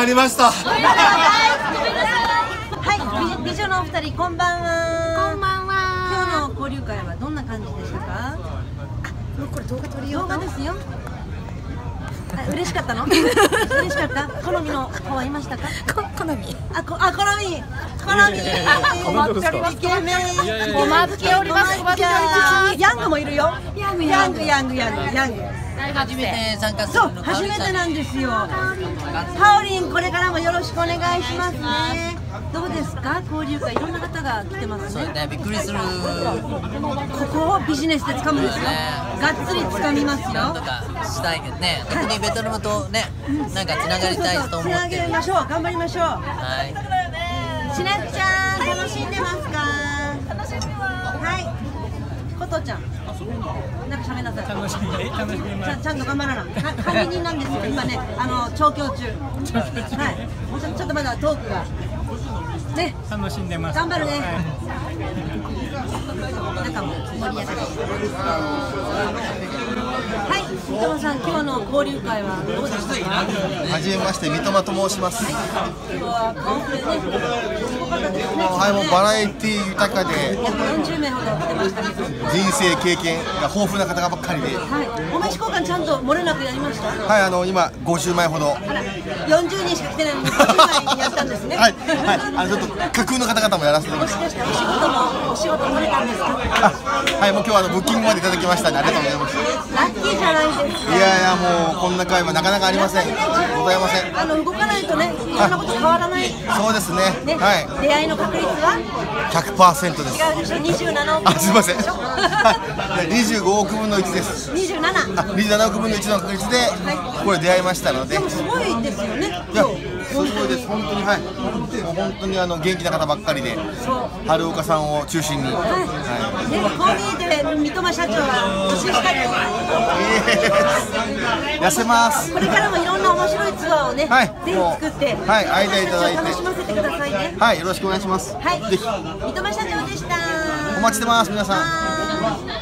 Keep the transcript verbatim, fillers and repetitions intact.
なりました。 はい、美女のお二人、こんばんは。 こんばんは。 今日の交流会はどんな感じでしたか？ もうこれ動画撮りよう。 動画ですよ。嬉しかったの？嬉しかった？好みの子はいましたか？ こ好み。 あ、こ、あ、好み。好み。 困っております。 イケメン。 お待ちしております。お待ちしております。 ヤングもいるよ。ヤング、ヤング、ヤング、ヤング、ヤング。 初めて参加すそう、 るの。 初めてなんですよ。カオリン、これからもよろしくお願いしますね。どうですか、交流会、いろんな方が来てますね。 そうね、びっくりする。 ここをビジネスで掴むんですよ。がっつり掴みますよ。 なんとかしたいけどね、特にベトナムとね、なんかつながりたいと思つなってる。 げましょう、頑張りましょう。 はい。 しなっちゃん、楽しんでますか？楽しんでます。はい。ことちゃん。なんか喋んなさい。楽しんで、楽しんでます。ちゃんと頑張らな。管理人なんですよ。今ね、あの調教中。はい。ちょちょっとまだトークが。ね。 楽しんでます。 頑張るね。中も盛り上がる。はい、三笘さん、今日の交流会はどうでしたか？ はじめまして、三笘と申します。 今日は顔ぶれね、すごかったですね。 はい、もうバラエティ豊かで、 約よんじゅうめいほど来てましたけど。 人生経験が豊富な方ばっかりで、 はい、お名刺交換ちゃんと漏れなくやりました。 はい、あの今ごじゅうまいほど。 あら、よんじゅうにんしか来てないのにごじゅうまいやったんですね。 はい、はい、あのちょっと架空の方々もやらせてもらいまもしかしてお仕事もお仕事漏れたんですか？ す。はい、もう今日はあのブッキングまでいただきましたね。ありがとうございます。 ラッキーじゃないですか。 いやいや、もうこんな会はなかなかありません。ございません。 あの動かないとね、いろんなこと変わらない。 そうですね。 ね、 はい。 出会いの確率はひゃくパーセントです。 違うでしょ。にじゅうななおく。 あ、すみません。はい、にじゅうごおくぶんのいちです。 にじゅうなな。 あ、にじゅうななおくぶんのいちの確率でこれ出会いましたので。 でもすごいですよね。 いや、すごいです。本当に、はい。もう本当にあの元気な方ばっかりで、春岡さんを中心に。はい。 ね、こう見えて三笘社長は年下で。 痩せます。 これからもいろんな面白いツアーをね、 はい、 ぜひ作って、 はい、アイデアいただいて楽しませてくださいね。 はい、よろしくお願いします。 はい、 ぜひ三笘社長でした。 お待ちしてます、皆さん。 はーい。